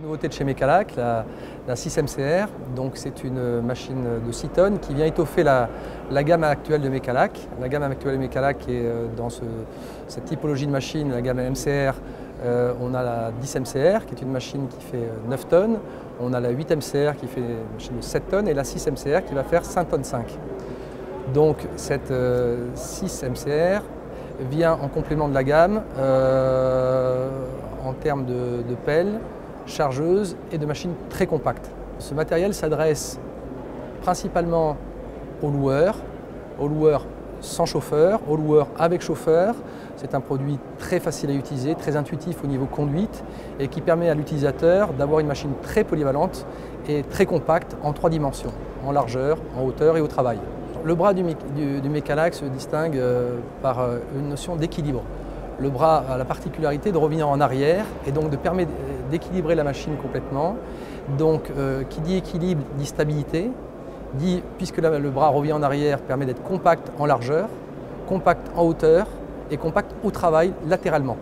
Nouveauté de chez Mecalac, la 6MCR, donc c'est une machine de 6 tonnes qui vient étoffer la gamme actuelle de Mecalac. La gamme actuelle de Mecalac est dans cette typologie de machine, la gamme MCR. On a la 10MCR qui est une machine qui fait 9 tonnes, on a la 8MCR qui fait une machine de 7 tonnes et la 6MCR qui va faire 5 tonnes 5. Donc cette 6MCR vient en complément de la gamme en termes de pelles, chargeuses et de machines très compactes. Ce matériel s'adresse principalement aux loueurs sans chauffeur, aux loueurs avec chauffeur. C'est un produit très facile à utiliser, très intuitif au niveau conduite et qui permet à l'utilisateur d'avoir une machine très polyvalente et très compacte en 3 dimensions, en largeur, en hauteur et au travail. Le bras du Mecalac se distingue par une notion d'équilibre. Le bras a la particularité de revenir en arrière et donc de permettre d'équilibrer la machine complètement. Donc qui dit équilibre dit stabilité, puisque le bras revient en arrière, permet d'être compact en largeur, compact en hauteur et compact au travail latéralement.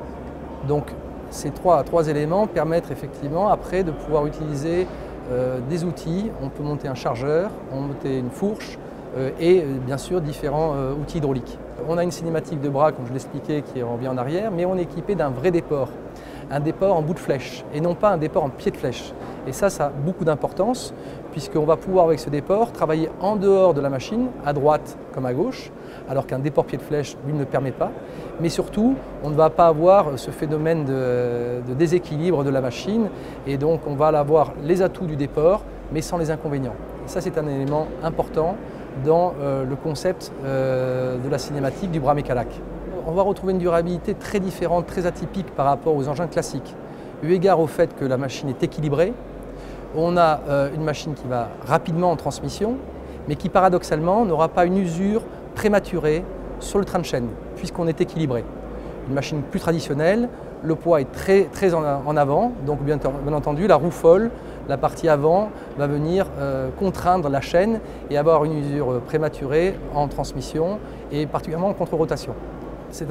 Donc ces trois éléments permettent effectivement après de pouvoir utiliser des outils. On peut monter un chargeur, on peut monter une fourche et bien sûr différents outils hydrauliques. On a une cinématique de bras, comme je l'expliquais, qui revient en arrière, mais on est équipé d'un vrai déport. Un déport en bout de flèche et non pas un déport en pied de flèche. Et ça a beaucoup d'importance puisqu'on va pouvoir avec ce déport travailler en dehors de la machine, à droite comme à gauche, alors qu'un déport pied de flèche, lui, ne le permet pas. Mais surtout, on ne va pas avoir ce phénomène de déséquilibre de la machine et donc on va avoir les atouts du déport mais sans les inconvénients. Et ça, c'est un élément important dans le concept de la cinématique du bras Mecalac. On va retrouver une durabilité très différente, très atypique par rapport aux engins classiques. Eu égard au fait que la machine est équilibrée, on a une machine qui va rapidement en transmission, mais qui paradoxalement n'aura pas une usure prématurée sur le train de chaîne, puisqu'on est équilibré. Une machine plus traditionnelle, le poids est très en avant, donc bien entendu la roue folle, la partie avant va venir contraindre la chaîne et avoir une usure prématurée en transmission et particulièrement en contre-rotation. C'est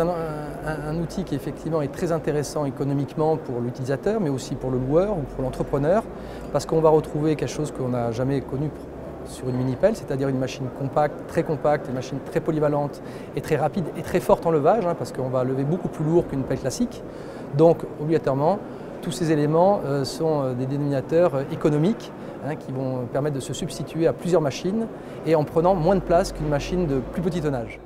un outil qui effectivement est très intéressant économiquement pour l'utilisateur, mais aussi pour le loueur ou pour l'entrepreneur, parce qu'on va retrouver quelque chose qu'on n'a jamais connu sur une mini-pelle, c'est-à-dire une machine compacte, une machine très polyvalente et très rapide et très forte en levage, parce qu'on va lever beaucoup plus lourd qu'une pelle classique. Donc obligatoirement, tous ces éléments sont des dénominateurs économiques qui vont permettre de se substituer à plusieurs machines et en prenant moins de place qu'une machine de plus petit tonnage.